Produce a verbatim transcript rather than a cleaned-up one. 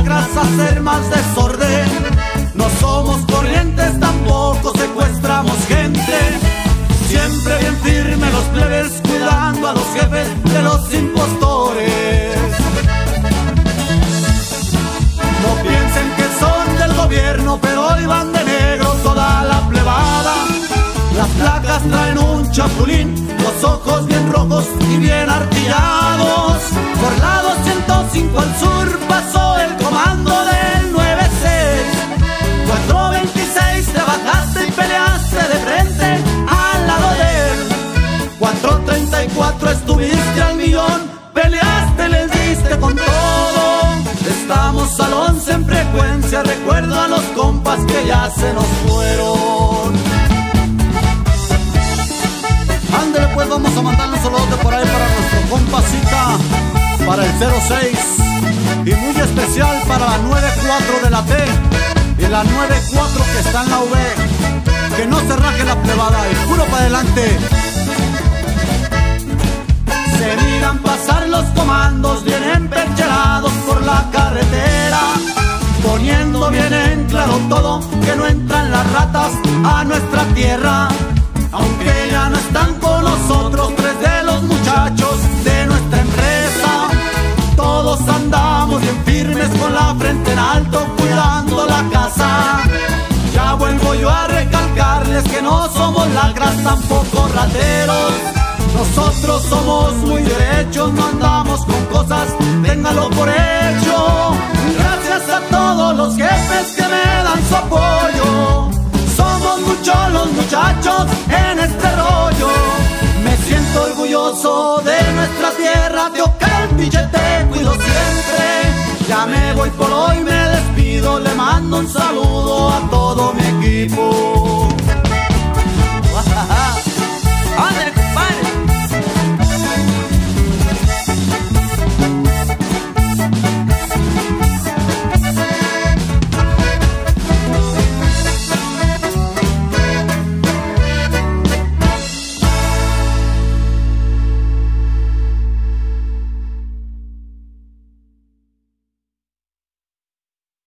lacras hacer más desorden. No somos corrientes, tampoco secuestramos gente. Siempre bien firme los plebes, cuidando a los jefes de los impostores. No piensen que son del gobierno, pero hoy van de negro toda la plebada. Las placas traen un chapulín, los ojos bien rojos y bien artillados. Por la doscientos cinco al sur pasó el comando del nueve seis. cuatro veintiséis te bajaste y peleaste de frente al lado de él. cuatro treinta y cuatro estuviste al millón, peleaste, les diste con todo. Estamos al once en frecuencia, recuerdo a los compas que ya se nos fueron. Ándale pues, vamos a mandarle un saludote por ahí para nuestro compacita, para el cero seis, y muy especial para la nueve cuatro de la T y la nueve cuatro que está en la V. Que no se raje la plebada y puro para adelante. Se miran pasar los comandos bien empercherados por la carretera, poniendo bien en claro todo, que no entran las ratas a nuestra tierra. Aunque ya no están con nosotros tres de los muchachos de nuestra empresa, todos andamos bien firmes con la frente en alto, cuidando la casa. Ya vuelvo yo a recalcarles que no somos lacras, tampoco rateros. Nosotros somos muy derechos, no andamos con cosas, téngalo por hecho. Gracias a todos los jefes que me dan su apoyo. Somos muchos los muchachos en este rollo. Me siento orgulloso de nuestra tierra, de Ocampiche te cuido siempre. Ya me voy por hoy, me despido, le mando un saludo a todo mi equipo.